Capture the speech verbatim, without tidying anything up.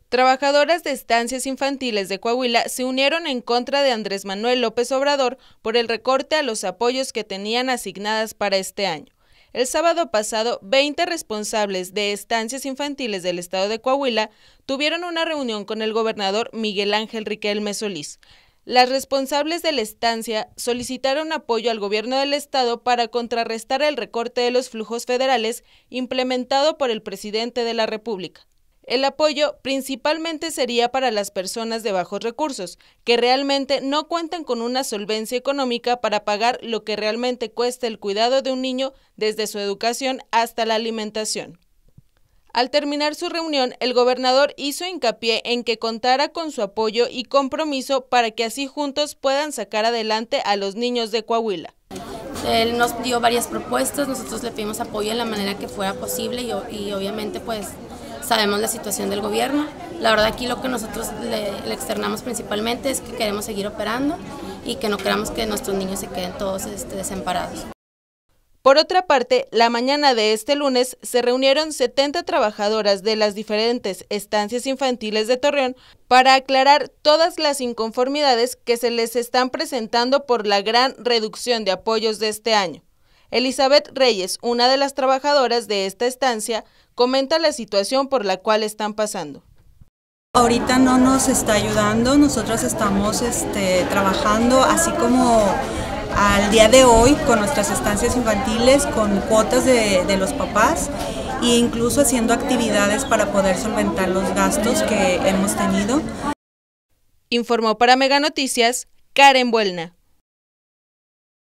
Trabajadoras de estancias infantiles de Coahuila se unieron en contra de Andrés Manuel López Obrador por el recorte a los apoyos que tenían asignadas para este año. El sábado pasado, veinte responsables de estancias infantiles del estado de Coahuila tuvieron una reunión con el gobernador Miguel Ángel Riquelme Solís. Las responsables de la estancia solicitaron apoyo al gobierno del estado para contrarrestar el recorte de los flujos federales implementado por el presidente de la República. El apoyo principalmente sería para las personas de bajos recursos, que realmente no cuentan con una solvencia económica para pagar lo que realmente cuesta el cuidado de un niño desde su educación hasta la alimentación. Al terminar su reunión, el gobernador hizo hincapié en que contara con su apoyo y compromiso para que así juntos puedan sacar adelante a los niños de Coahuila. Él nos dio varias propuestas, nosotros le pedimos apoyo en la manera que fuera posible y, y obviamente pues sabemos la situación del gobierno. La verdad aquí lo que nosotros le, le externamos principalmente es que queremos seguir operando y que no queramos que nuestros niños se queden todos este, desamparados. Por otra parte, la mañana de este lunes se reunieron setenta trabajadoras de las diferentes estancias infantiles de Torreón para aclarar todas las inconformidades que se les están presentando por la gran reducción de apoyos de este año. Elizabeth Reyes, una de las trabajadoras de esta estancia, comenta la situación por la cual están pasando. Ahorita no nos está ayudando, nosotros estamos este, trabajando así como al día de hoy con nuestras estancias infantiles, con cuotas de, de los papás e incluso haciendo actividades para poder solventar los gastos que hemos tenido. Informó para Mega Noticias, Karen Buelna.